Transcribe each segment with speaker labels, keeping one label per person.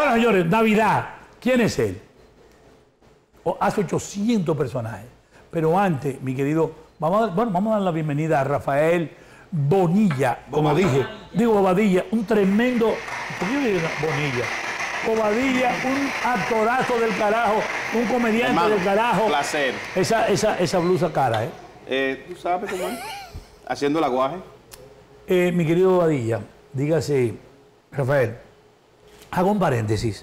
Speaker 1: Bueno, señores, Navidad. ¿Quién es él? Hace 800 personajes. Pero antes, mi querido, vamos a dar la bienvenida a Rafael Bonilla, como dije. Digo Bobadilla, un tremendo... ¿Por qué yo digo Bonilla? Bobadilla, un actorazo del carajo, un comediante hermano, del carajo.
Speaker 2: Placer.
Speaker 1: Esa blusa cara,
Speaker 2: ¿Tú sabes cómo es? Haciendo el aguaje.
Speaker 1: Mi querido Bobadilla, dígase, Rafael, hago un paréntesis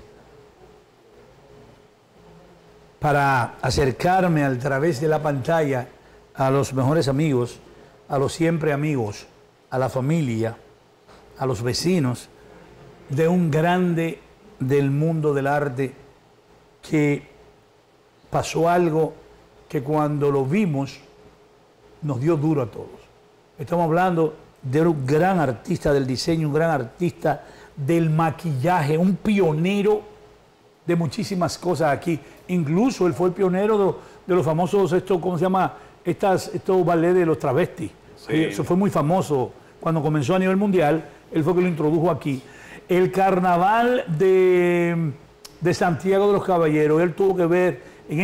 Speaker 1: para acercarme a través de la pantalla a los mejores amigos, a los siempre amigos, a la familia, a los vecinos de un grande del mundo del arte que pasó algo que cuando lo vimos nos dio duro a todos. Estamos hablando de un gran artista del diseño, un gran artista del maquillaje, un pionero de muchísimas cosas aquí. Incluso él fue el pionero de los famosos, ¿cómo se llama? Estos ballets de los travestis. Sí. Eso fue muy famoso cuando comenzó a nivel mundial. Él fue que lo introdujo aquí. El carnaval de Santiago de los Caballeros, él tuvo que ver en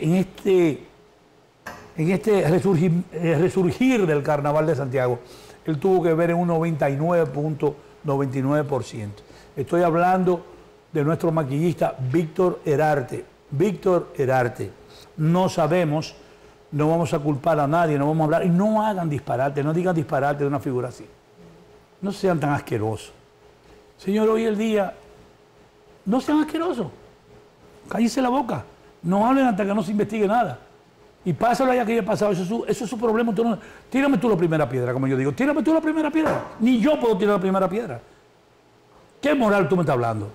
Speaker 1: este resurgir del carnaval de Santiago, él tuvo que ver en un 99.99%. Estoy hablando de nuestro maquillista Víctor Herarte. Víctor Herarte. No sabemos, no vamos a culpar a nadie, no vamos a hablar, y no hagan disparate, no digan disparate de una figura así. No sean tan asquerosos. Señor, hoy el día, no sean asquerosos. Cállense la boca. No hablen hasta que no se investigue nada. Y pásalo allá que haya pasado. Eso es su problema. Tírame tú la primera piedra, como yo digo. Tírame tú la primera piedra. Ni yo puedo tirar la primera piedra. ¿Qué moral tú me estás hablando?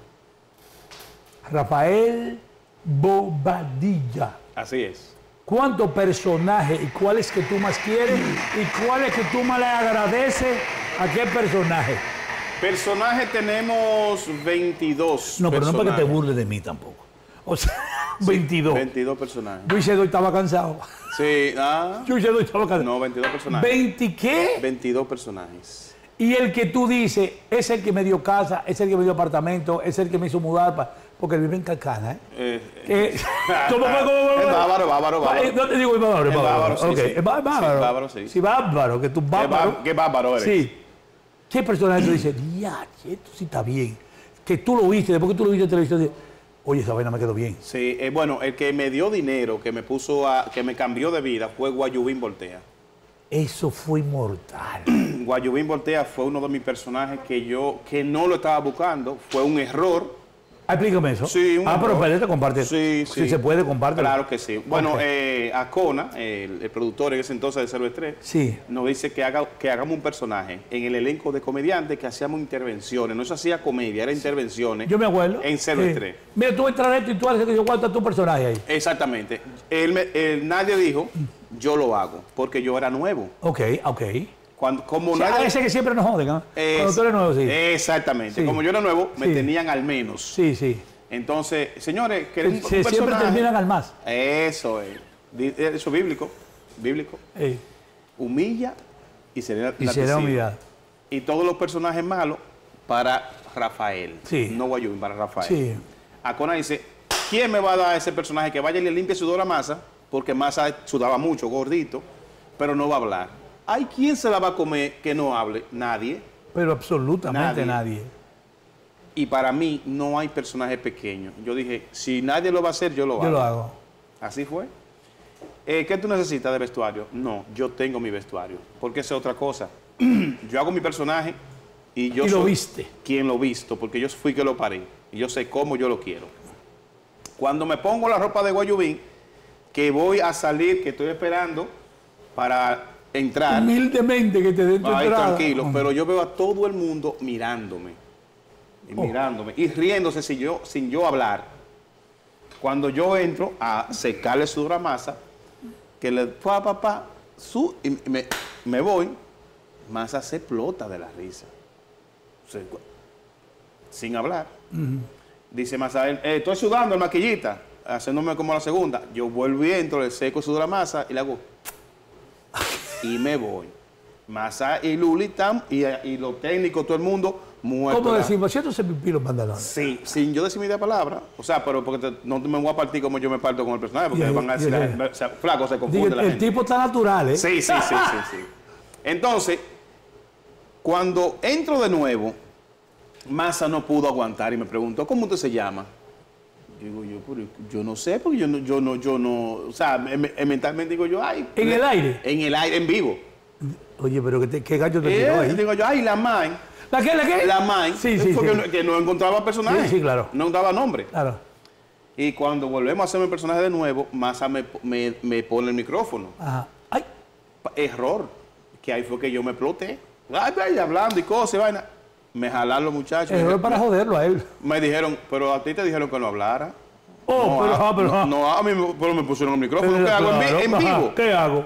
Speaker 1: Rafael Bobadilla.
Speaker 2: Así es.
Speaker 1: ¿Cuántos personajes y cuáles que tú más quieres y cuáles que tú más le agradeces a qué personaje?
Speaker 2: Personajes tenemos 22.
Speaker 1: No, pero no para que te burles de mí tampoco. O sea, sí, 22.
Speaker 2: 22 personajes.
Speaker 1: Luis Edo estaba cansado.
Speaker 2: Sí,
Speaker 1: Luis Edo estaba cansado.
Speaker 2: No, 22 personajes.
Speaker 1: ¿20 qué?
Speaker 2: 22 personajes.
Speaker 1: Y el que tú dices, es el que me dio casa, es el que me dio apartamento, es el que me hizo mudar, porque él vive en Calcana,
Speaker 2: ¿Cómo fue? Bárbaro.
Speaker 1: No te digo bárbaro.
Speaker 2: Sí,
Speaker 1: okay.
Speaker 2: Sí.
Speaker 1: Es bárbaro.
Speaker 2: Sí, bárbaro, sí.
Speaker 1: Sí, bárbaro, que tú bárbaro.
Speaker 2: Qué bárbaro eres.
Speaker 1: Sí. ¿Qué personaje tú dices, esto sí está bien? Que tú lo viste, después que tú lo viste en televisión, oye, esa vaina me quedó bien.
Speaker 2: Sí, bueno, el que me dio dinero, que me cambió de vida, fue Guayubín Voltea.
Speaker 1: Eso fue mortal.
Speaker 2: Guayubín Voltea fue uno de mis personajes que no lo estaba buscando, fue un error.
Speaker 1: Explícame eso.
Speaker 2: Sí,
Speaker 1: pero espérate, comparte.
Speaker 2: Sí.
Speaker 1: Si se puede, compártelo.
Speaker 2: Claro que sí. Bueno, Acona, el productor en ese entonces de Cerve3,
Speaker 1: sí,
Speaker 2: nos dice que hagamos un personaje en el elenco de comediantes, que hacíamos intervenciones. No se hacía comedia, era intervenciones.
Speaker 1: Yo me acuerdo.
Speaker 2: En Cerve3.
Speaker 1: Mira, tú entras esto y tú haces que yo cuánto tu personaje ahí.
Speaker 2: Exactamente. Nadie dijo, yo lo hago, porque yo era nuevo.
Speaker 1: Ok.
Speaker 2: Ese
Speaker 1: que siempre nos joden, ¿no? Cuando tú eres nuevo, sí.
Speaker 2: Exactamente. Sí. Como yo era nuevo, me tenían al menos.
Speaker 1: Sí.
Speaker 2: Entonces, señores, queremos un personaje.
Speaker 1: Siempre terminan al más.
Speaker 2: Eso es. Eso es bíblico. Humilla y será
Speaker 1: humillado.
Speaker 2: Y todos los personajes malos para Rafael.
Speaker 1: Sí.
Speaker 2: No Guayubín, para Rafael.
Speaker 1: Sí.
Speaker 2: Acona dice, ¿quién me va a dar ese personaje que vaya y le limpie sudor a Masa? Porque Masa sudaba mucho, gordito, pero no va a hablar. ¿Hay quién se la va a comer que no hable? Nadie.
Speaker 1: Pero absolutamente nadie.
Speaker 2: Y para mí no hay personaje pequeño. Yo dije, si nadie lo va a hacer, yo lo hago.
Speaker 1: Yo lo hago.
Speaker 2: Así fue. ¿Qué tú necesitas de vestuario? No, yo tengo mi vestuario. Porque esa es otra cosa. Yo hago mi personaje y yo soy
Speaker 1: lo viste.
Speaker 2: Quien lo visto, porque yo fui que lo paré. Y yo sé cómo yo lo quiero. Cuando me pongo la ropa de Guayubín, que voy a salir, que estoy esperando para entrar.
Speaker 1: Humildemente que te den tu entrada.
Speaker 2: Tranquilo, pero yo veo a todo el mundo mirándome. Y riéndose sin yo hablar. Cuando yo entro a secarle su Masa, que le y me voy, Masa se explota de la risa. Sin hablar. Dice Masa, estoy sudando el maquillita, haciéndome como la segunda. Yo vuelvo y entro, le seco su Masa y le hago y me voy. Masa y Luli y los técnicos, todo el mundo muerto.
Speaker 1: ¿Cómo decimos? ¿Cierto se pipí los pantalones?
Speaker 2: Sí, sin yo decir media palabra. O sea, pero porque no me voy a partir como yo me parto con el personaje, porque van a decir, o sea, flaco, se confunde la
Speaker 1: el
Speaker 2: gente.
Speaker 1: tipo está natural, ¿eh?
Speaker 2: Sí. Entonces, cuando entro de nuevo, Massa no pudo aguantar y me preguntó, ¿cómo usted se llama? Digo yo no sé, porque yo no, o sea, mentalmente digo yo, ay.
Speaker 1: ¿En el aire?
Speaker 2: En el aire, en vivo.
Speaker 1: Oye, pero ¿qué gallo te tiró ahí?
Speaker 2: Digo yo, ay, la Mai.
Speaker 1: ¿La qué?
Speaker 2: La Mai.
Speaker 1: Sí.
Speaker 2: Que no encontraba personaje.
Speaker 1: Sí, claro.
Speaker 2: No daba nombre.
Speaker 1: Claro.
Speaker 2: Y cuando volvemos a hacer el personaje de nuevo, Massa me pone el micrófono.
Speaker 1: Ajá. Ay.
Speaker 2: Error. Que ahí fue que yo me exploté. Ay, hablando y cosas y vaina. Me jalaron los muchachos.
Speaker 1: Error para joderlo a él.
Speaker 2: Me dijeron, pero a ti te dijeron que no hablara.
Speaker 1: Oh,
Speaker 2: no, a mí pero me pusieron el micrófono. ¿Qué hago en vivo?
Speaker 1: ¿Qué hago?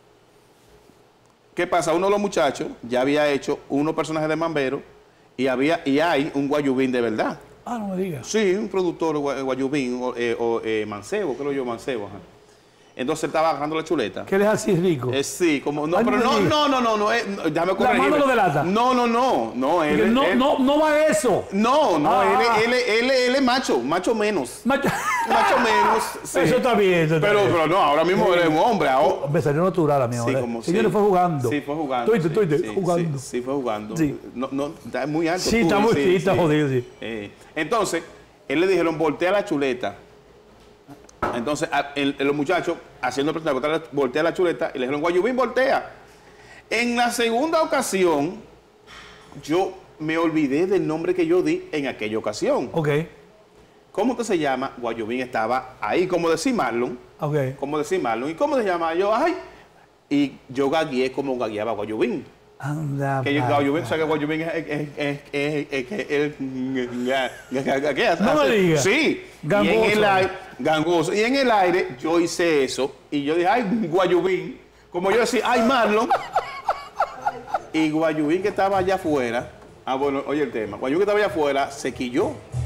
Speaker 2: ¿Qué pasa? Uno de los muchachos ya había hecho unos personajes de Mambero y hay un guayubín de verdad.
Speaker 1: Ah, no me digas.
Speaker 2: Sí, un productor guayubín mancebo, creo yo, mancebo. Ajá. Entonces él estaba agarrando la chuleta.
Speaker 1: ¿Qué le es así rico?
Speaker 2: Sí, como no,
Speaker 1: Ay,
Speaker 2: pero no, déjame corregirme.
Speaker 1: ¿La mano lo delata?
Speaker 2: No, él
Speaker 1: no va eso.
Speaker 2: No, él es macho menos. Macho menos. Sí.
Speaker 1: Eso está bien.
Speaker 2: Pero no, ahora mismo él es un hombre.
Speaker 1: Me salió natural a mí ahora.
Speaker 2: Sí,
Speaker 1: le fue jugando.
Speaker 2: Sí, fue jugando.
Speaker 1: Estoy jugando.
Speaker 2: Sí, fue jugando.
Speaker 1: Sí.
Speaker 2: No, está muy alto.
Speaker 1: Sí, está muy está jodido, sí.
Speaker 2: Entonces, él le dijeron, voltea la chuleta. Entonces, los muchachos, haciendo el personaje, voltea la chuleta y le dijeron, guayubín, voltea. En la segunda ocasión, yo me olvidé del nombre que yo di en aquella ocasión.
Speaker 1: Ok.
Speaker 2: ¿Cómo que se llama? Guayubín estaba ahí, como decir Marlon.
Speaker 1: Ok.
Speaker 2: Como decir Marlon. ¿Y cómo se llama? Yo, ay. Y yo gagueé como gagueaba Guayubín.
Speaker 1: Anda,
Speaker 2: que yo Guayubín, o sea que Guayubín es
Speaker 1: no me digas.
Speaker 2: Sí.
Speaker 1: Gangoso.
Speaker 2: Y en el aire, gangoso. Y en el aire yo hice eso. Y yo dije, ay, Guayubín. Como yo decía, ay, Marlon. Y Guayubín que estaba allá afuera. Ah, bueno, oye el tema. Guayubín que estaba allá afuera se quilló.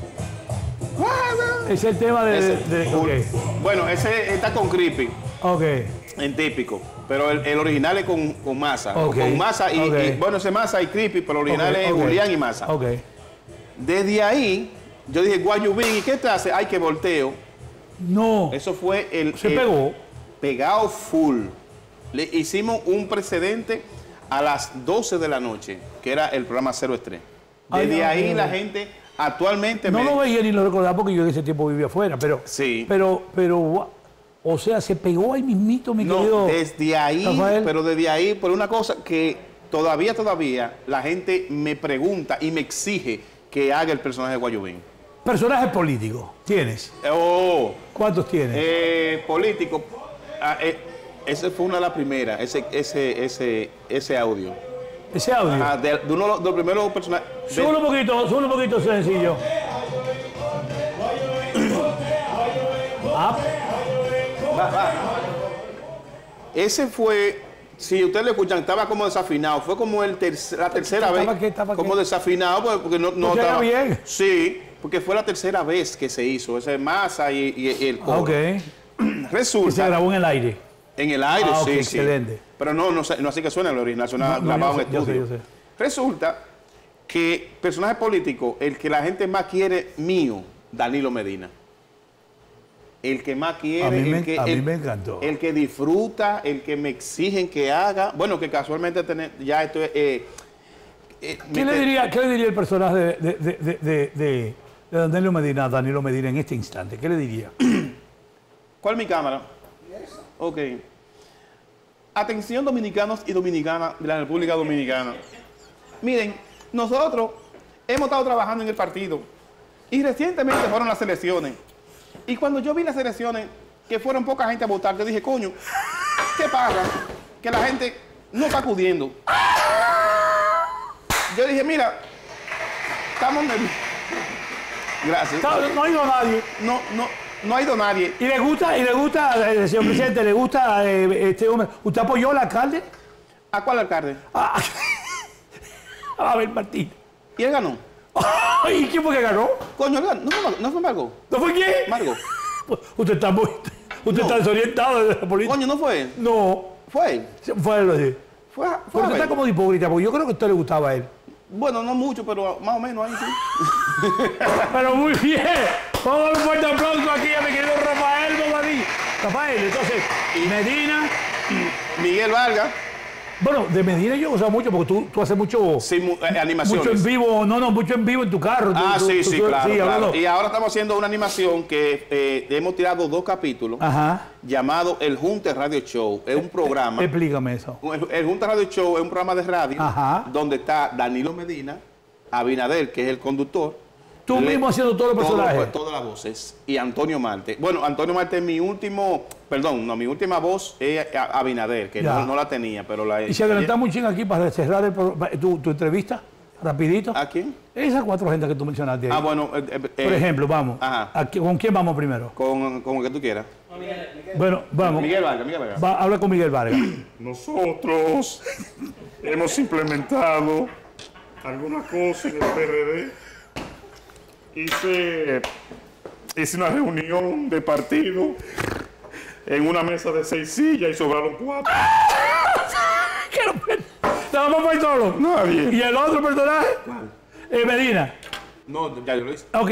Speaker 1: Es el tema de okay.
Speaker 2: Bueno, ese está con Creepy.
Speaker 1: Ok.
Speaker 2: En típico. Pero el original es con Massa.
Speaker 1: Okay.
Speaker 2: Con Massa y bueno, ese Massa y Creepy, pero el original es Julián y Massa.
Speaker 1: Ok.
Speaker 2: Desde ahí, yo dije, Guayubín, ¿y qué te hace? Ay, que volteo.
Speaker 1: No.
Speaker 2: Eso fue
Speaker 1: Se pegó.
Speaker 2: Pegado full. Le hicimos un precedente a las 12 de la noche, que era el programa Cero Estrés. Desde ahí la gente actualmente...
Speaker 1: No lo veía ni lo recordaba porque yo en ese tiempo vivía afuera, pero...
Speaker 2: Sí.
Speaker 1: Pero o sea, se pegó ahí mismito, mi querido
Speaker 2: desde ahí,
Speaker 1: Rafael.
Speaker 2: Pero desde ahí, por una cosa que todavía, la gente me pregunta y me exige que haga el personaje de Guayubín.
Speaker 1: Personajes políticos, ¿tienes? ¿Cuántos tienes?
Speaker 2: Político, ese fue una de las primeras, ese audio.
Speaker 1: ¿Ese audio?
Speaker 2: De uno de los primeros personajes.
Speaker 1: Sube un poquito sencillo.
Speaker 2: Va. Ese fue, si ustedes lo escuchan, estaba como desafinado. Fue como la tercera vez. Como desafinado, porque no estaba
Speaker 1: bien.
Speaker 2: Sí, porque fue la tercera vez que se hizo. Ese Massa y el coro.
Speaker 1: Ok.
Speaker 2: Resulta.
Speaker 1: Y se grabó en el aire.
Speaker 2: En el aire, sí,
Speaker 1: okay,
Speaker 2: sí.
Speaker 1: Excelente.
Speaker 2: Pero no así que suena el original, suena grabado en estudio.
Speaker 1: Yo sé.
Speaker 2: Resulta que personaje político, el que la gente más quiere mío, Danilo Medina. El que más quiere,
Speaker 1: a mí me encantó.
Speaker 2: El que disfruta, el que me exigen que haga. Bueno, que casualmente ya esto es...
Speaker 1: ¿Qué le diría el personaje de Danilo Medina en este instante? ¿Qué le diría?
Speaker 2: ¿Cuál es mi cámara? Ok. Atención dominicanos y dominicanas de la República Dominicana. Miren, nosotros hemos estado trabajando en el partido y recientemente fueron las elecciones. Y cuando yo vi las elecciones, que fueron poca gente a votar, yo dije, coño, ¿qué pasa? Que la gente no está acudiendo. Yo dije, mira, estamos nerviosos. Gracias.
Speaker 1: No ha ido nadie.
Speaker 2: No ha ido nadie.
Speaker 1: ¿Y le gusta, señor presidente, le gusta este hombre? ¿Usted apoyó al alcalde?
Speaker 2: ¿A cuál alcalde?
Speaker 1: A ver, Martín.
Speaker 2: ¿Y él ganó?
Speaker 1: ¿Y quién fue que ganó?
Speaker 2: Coño, ¿no fue Margo?
Speaker 1: ¿No fue quién?
Speaker 2: Margo.
Speaker 1: Usted está desorientado de la política.
Speaker 2: Coño, ¿no fue él?
Speaker 1: No.
Speaker 2: ¿Fue él?
Speaker 1: Fue él, sí.
Speaker 2: Fue
Speaker 1: Pero usted está como de hipócrita, porque yo creo que a usted le gustaba a él.
Speaker 2: Bueno, no mucho, pero más o menos ahí sí.
Speaker 1: Pero muy bien. Vamos a dar un fuerte aplauso aquí a mi querido Rafael Bobadilla. Rafael, entonces, Medina.
Speaker 2: Miguel Vargas.
Speaker 1: Bueno, de Medina yo uso mucho porque tú haces mucho,
Speaker 2: Animaciones.
Speaker 1: mucho en vivo, mucho en vivo en tu carro.
Speaker 2: Sí, claro, claro.
Speaker 1: Hablando.
Speaker 2: Y ahora estamos haciendo una animación que hemos tirado 2 capítulos.
Speaker 1: Ajá.
Speaker 2: Llamado El Junte Radio Show. Es un programa.
Speaker 1: Explícame eso.
Speaker 2: El Junte Radio Show es un programa de radio.
Speaker 1: Ajá.
Speaker 2: Donde está Danilo Medina, Abinader, que es el conductor.
Speaker 1: Tú mismo haciendo todos los personajes.
Speaker 2: Todas las voces. Y Antonio Marte. Bueno, Antonio Marte es mi último... Perdón, no, mi última voz es Abinader, que no la tenía, pero la...
Speaker 1: Y si adelantamos un ching aquí para cerrar tu entrevista, rapidito.
Speaker 2: ¿A quién?
Speaker 1: Esas 4 gente que tú mencionaste ahí.
Speaker 2: Bueno...
Speaker 1: Por ejemplo, vamos.
Speaker 2: Ajá.
Speaker 1: ¿Con quién vamos primero?
Speaker 2: Con el que tú quieras.
Speaker 1: Bueno, vamos.
Speaker 2: Miguel Vargas.
Speaker 1: Habla con Miguel Vargas.
Speaker 3: Nosotros hemos implementado algunas cosas en el PRD. Hice una reunión de partido en una mesa de 6 sillas y sobraron 4.
Speaker 1: ¿Te vamos a ir solo?
Speaker 3: Nadie.
Speaker 1: ¿Y el otro personaje?
Speaker 2: ¿Cuál?
Speaker 1: Medina.
Speaker 2: No, ya yo lo hice.
Speaker 1: Ok.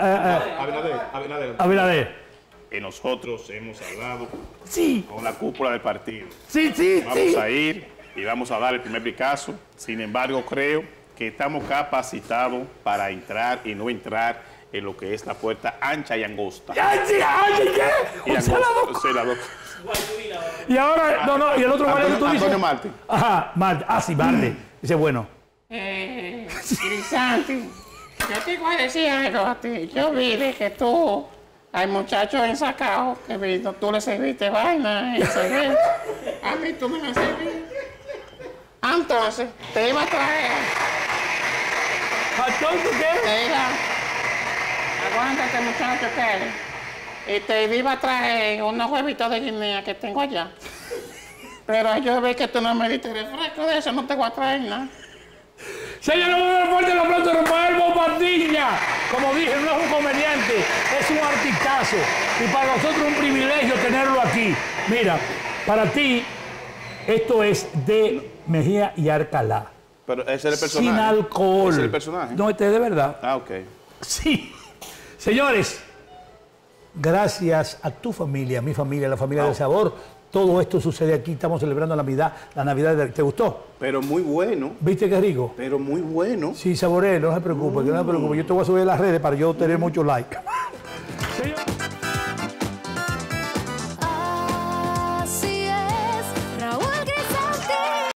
Speaker 1: Abinader.
Speaker 3: Y nosotros hemos hablado
Speaker 1: Sí.
Speaker 3: con la cúpula del partido.
Speaker 1: Sí.
Speaker 3: Vamos a ir y vamos a dar el primer Picasso. Sin embargo, creo que estamos capacitados para entrar y no entrar en lo que es la puerta ancha y angosta.
Speaker 1: ¿Qué?
Speaker 3: Y angosta, sí, la boca.
Speaker 1: Y ahora, y el otro Marte que tú dices.
Speaker 2: Antonio Marte.
Speaker 1: Ajá, Marte. Sí, Marte. Dice, bueno.
Speaker 4: Crisanti, yo te voy a decir algo a ti. Yo vi de que tú, hay muchachos ensacados que tú le serviste vaina y cerveza. A mí tú me la serviste. Entonces, te iba a traer.
Speaker 1: ¿Entonces qué?
Speaker 4: Te iba. Aguántate, muchacho, que. Y te iba a traer unos huevitos de guinea que tengo allá. Pero yo vi que tú no me diste refresco de eso, no te voy a traer nada.
Speaker 1: Señores, vamos a dar fuerte el aplauso a Rafael Bobadilla. Como dije, no es un comediante, es un artistazo. Y para nosotros es un privilegio tenerlo aquí. Mira, para ti, esto es de Mejía y Alcalá.
Speaker 2: Pero ese es el personaje.
Speaker 1: Sin alcohol.
Speaker 2: Ese es el personaje.
Speaker 1: No, este es de verdad.
Speaker 2: Ok.
Speaker 1: Sí. Señores, gracias a tu familia, a mi familia, a la familia del sabor, todo esto sucede aquí. Estamos celebrando la Navidad. ¿Te gustó?
Speaker 2: Pero muy bueno.
Speaker 1: ¿Viste qué rico?
Speaker 2: Pero muy bueno.
Speaker 1: Sí, saboré, no se preocupe, que no se preocupe. Yo te voy a subir a las redes para yo tener muchos likes.